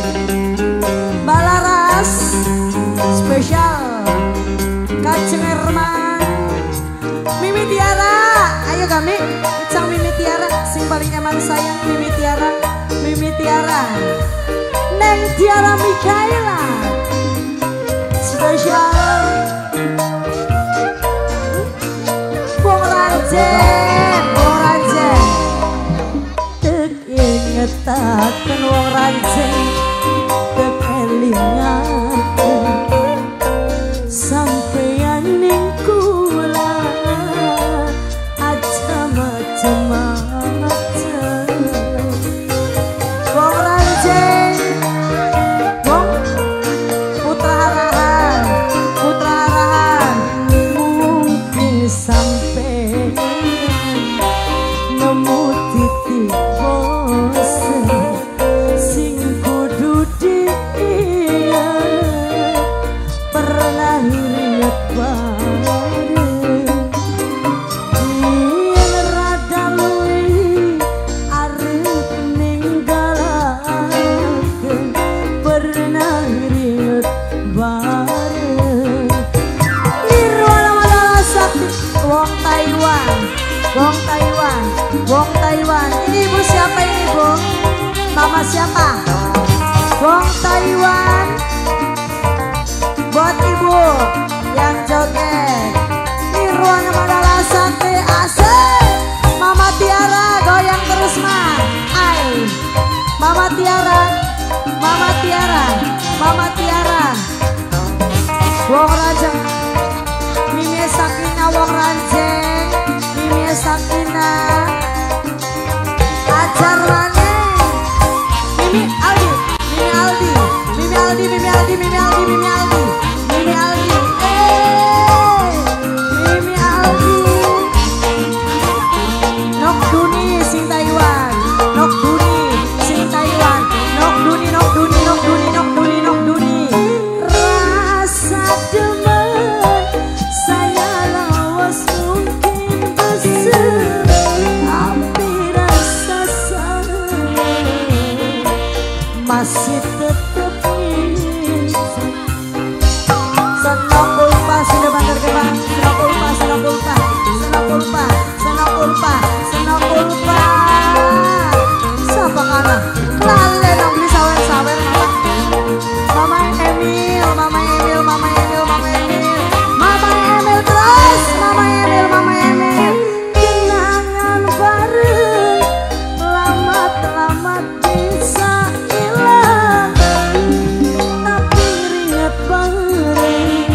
Balaras spesial Kaceng Herman Mimi Tiara. Ayo kami Cang Mimi Tiara sing paling emang sayang Mimi Tiara. Mimi Tiara Neng Tiara Mikaela spesial Wong Ranjen. Wong Ranjen tek ingetaken wong Ranjen tek elingaken sampeyan ning kula aja macem-macem. Wong Ranjen wong Putra Harahan. Putra Harahan mungkin sampai nemu titik bosen sing kudu dia pernah lihat bareng yen rada luwih arep ninggalaken pernah lihat bareng. Nirwana Madala Sakti wong Taiwan. Wong Taiwan, wong Taiwan. Ini ibu siapa ini bu? Mama siapa? Wong Taiwan. Buat ibu yang joget. Nirwana Madala Sakti asik. Mama Tiara goyang terus mah. Ai. Mama Tiara, Mama Tiara, Mama Tiara. Wong Ranjen, Mimi Sakina wong Ranjen. Mimi Sakina ajar rane Mimi Aldi. Mimi Aldi. Mimi Aldi. Mimi Aldi. Mimi Aldi. Mimi Aldi. Mimi Aldi. Mimi Aldi. Nok Duni sing Taiwan. Nok Duni sing Taiwan. Nok Duni. Nok Duni. Nok Duni. Nok Duni. Nok Duni. Rasa demen saya lawas mungkin besar tapi rasa sayang masih tetap ingin. Senok ulpa sudah banter kebang. Senok ulpa, senok ulpa, senok ulpa, senok ulpa, senok ulpa. Siapa kana? Lale nang beli sawer-sawer mama. Mama Emil, Mama Emil, Mama Emil, Mama Emil, Mama Emil terus, Mama Emil, Mama Emil. Kenangan bareng, lamat-lamat bisa hilang, tapi ingat bareng.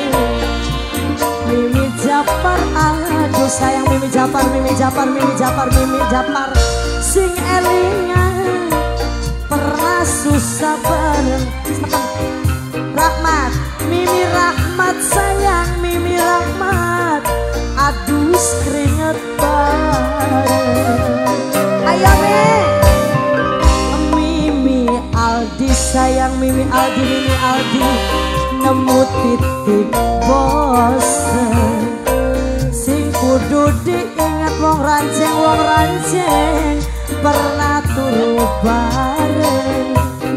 Mimi Japar, aduh sayang Mimi Japar, Mimi Japar, Mimi Japar, Mimi Japar. Sing elingan, pernah susah bareng. Rahmat, Mimi Rahmat sayang Mimi Rahmat. Aduh keringet bareng. Ayo Mimi Aldi sayang Mimi Aldi. Mimi Aldi nemu titik bosen sing kudu diingat wong Ranjeng. Wong Ranjeng pernah turu bareng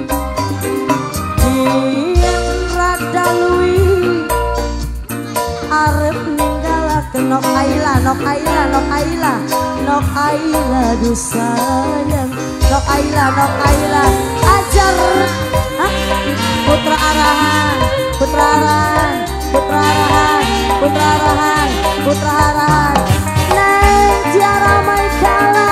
yen rada luwih arep ninggalaken. Nok Aila, Nok Aila, Nok Aila, Nok Aila duh sayang. Nok Aila, Nok Aila ajar. Hah? Putra Arahan, Putra Arahan, Putra Arahan, Putra Arahan, Putra Arahan. Neng Tiara Mikaela.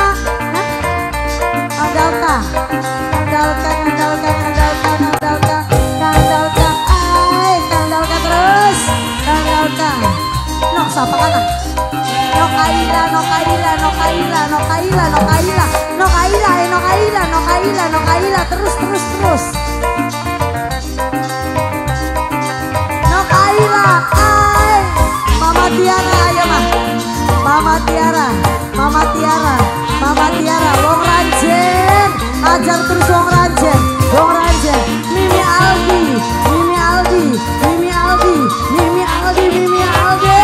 Andalka, andalka, andalka, andalka, andalka, andalka, ay, andalka terus, andalka. Nok siapa kana? Nok Aila, Nok Aila, Nok Aila, Nok Aila, Nok Aila, Nok Aila, Nok Aila, Nok Aila, Nok Aila, terus, terus, terus. Nok Aila, ay, Mama Tiara, ayo mah. Mama Tiara, Mama Tiara, Mama Tiara, wong Ranjen, ajar terus wong Ranjen, wong Ranjen. Mimi Aldi, Mimi Aldi, Mimi Aldi, Mimi Aldi, Mimi Aldi.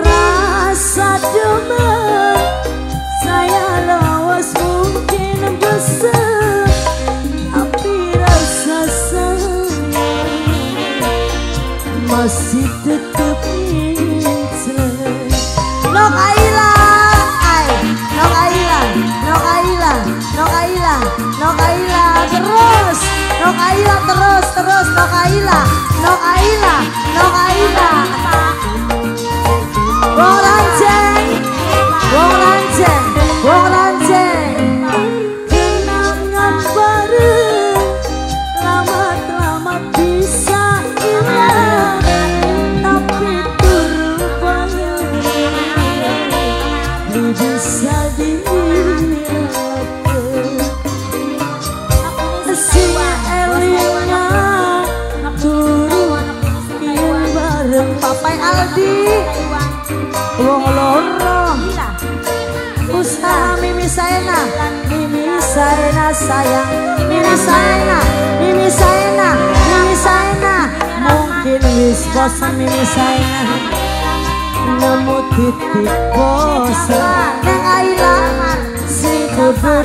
Rasa demen saya lawas mungkin Aila terus Nok Aila Wong Ranceng kenangan bareng lama bisa hilang tapi turun bisa dilihat si Elina turun bareng Papai Aldi wong loro usaha Mimi Saena sayang Mimi Saena mungkin wis bosan Mimi Saena nemu titik bosan Neng Aila si kudu